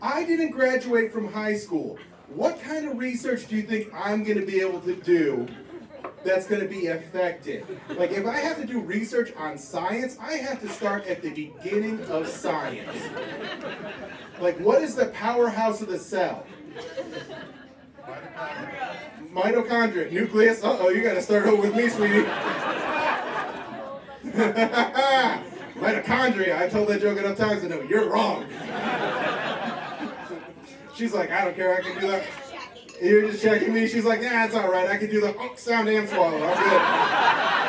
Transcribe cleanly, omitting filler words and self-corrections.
I didn't graduate from high school. What kind of research do you think I'm going to be able to do that's going to be effective? Like, if I have to do research on science, I have to start at the beginning of science. Like, what is the powerhouse of the cell? Mitochondria. Nucleus. Uh-oh, you got to start over with me, sweetie. Mitochondria. I told that joke enough times to know you're wrong. She's like, I don't care, I can do that. You're just checking me. She's like, yeah, it's all right. I can do the sound and swallow. I'm good.